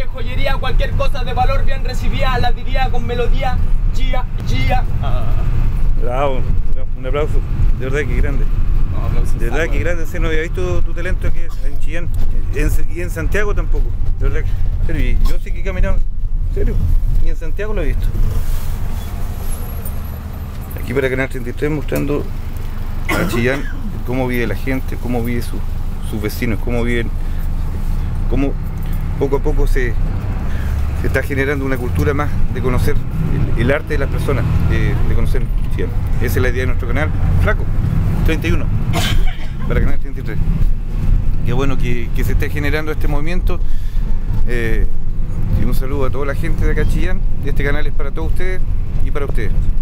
joyería, cualquier cosa de valor bien recibida, la diría con melodía, chía, chía. Bravo, un aplauso, de verdad que grande. De verdad que grande, no había visto tu talento que es en Chillán y en Santiago tampoco, de verdad que, serio, y yo sí que he caminado, en serio, y en Santiago lo he visto. Aquí para Canal 33 mostrando a Chillán cómo vive la gente, cómo vive sus vecinos, cómo viven, cómo poco a poco se está generando una cultura más de conocer el arte de las personas, de conocer Chillán. Esa es la idea de nuestro canal, Flaco 31, para Canal 33. Qué bueno que se esté generando este movimiento. Y un saludo a toda la gente de acá Chillán. Este canal es para todos ustedes y para ustedes.